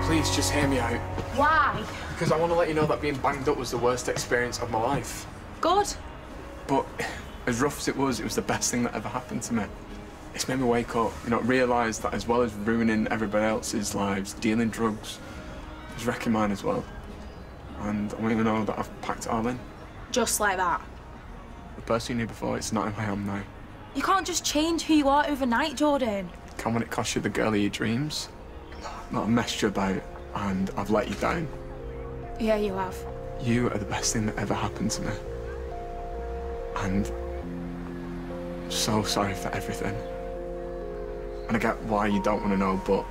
Please, just hear me out. Why? Because I want to let you know that being banged up was the worst experience of my life. Good. But as rough as it was the best thing that ever happened to me. It's made me wake up, you know, realise that as well as ruining everybody else's lives, dealing drugs was wrecking mine as well. And I want you to know that I've packed it all in. Just like that? The person you knew before, it's not who I am now. You can't just change who you are overnight, Jordan. Can when it costs you the girl of your dreams? Not messed you about, and I've let you down. Yeah, you have. You are the best thing that ever happened to me. And I'm so sorry for everything. And I get why you don't want to know, but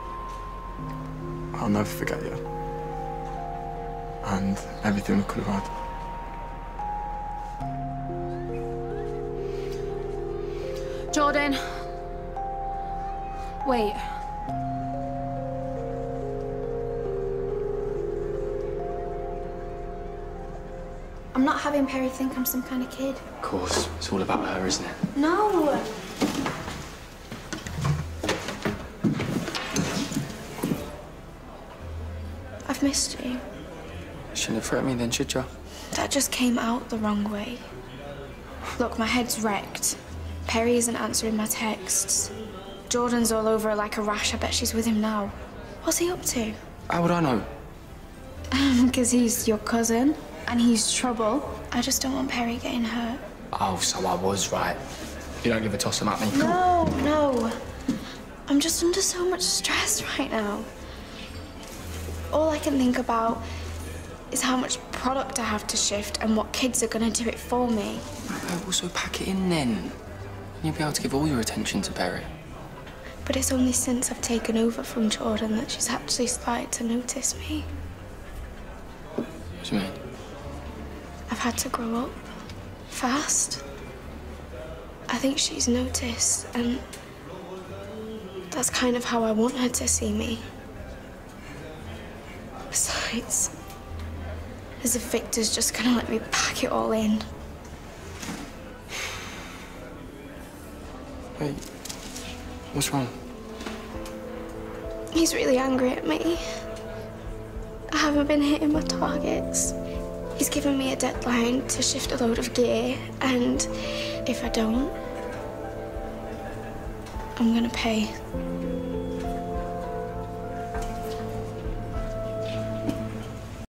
I'll never forget you. And everything we could have had. Jordan. Wait. I'm not having Peri think I'm some kind of kid. Of course, it's all about her, isn't it? No! I've missed you. Shouldn't have threatened me then, should you? That just came out the wrong way. Look, my head's wrecked. Peri isn't answering my texts. Jordan's all over her like a rash. I bet she's with him now. What's he up to? How would I know? Because he's your cousin, and he's trouble. I just don't want Peri getting hurt. Oh, so I was right. You don't give a toss about me? No. I'm just under so much stress right now. All I can think about is how much product I have to shift and what kids are going to do it for me. Also pack it in then. You'll be able to give all your attention to Peri. But it's only since I've taken over from Jordan that she's actually started to notice me. What do you mean? I've had to grow up fast. I think she's noticed, and that's kind of how I want her to see me. Besides, as if Victor's just gonna let me pack it all in. Hey, what's wrong? He's really angry at me. I haven't been hitting my targets. He's given me a deadline to shift a load of gear, and if I don't, I'm gonna pay.